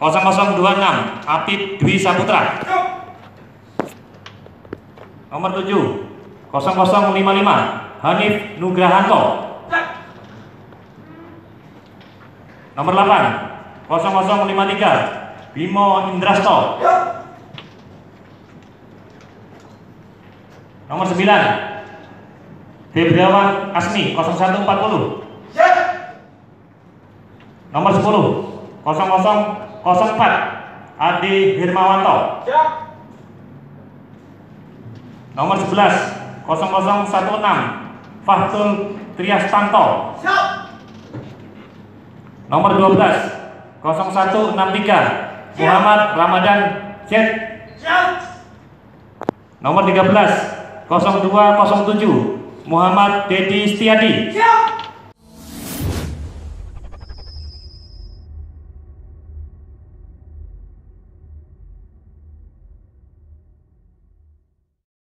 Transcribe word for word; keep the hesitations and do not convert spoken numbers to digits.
nol nol dua enam Apip Dwi Saputra. Nomor tujuh nol nol lima lima Hanif Nugrahanto. Nomor delapan nol nol lima tiga Bimo Indrasto. Nomor sembilan Febriawan Asmi nol satu empat nol. Nomor sepuluh nol nol nol empat Adi Hirmawanto. Nomor sebelas nol nol satu enam Fahtul Triastanto. Nomor dua belas nol satu enam tiga Muhammad Ramadan Z. Nomor tiga belas nol dua nol tujuh Muhammad Dedi Setiadi.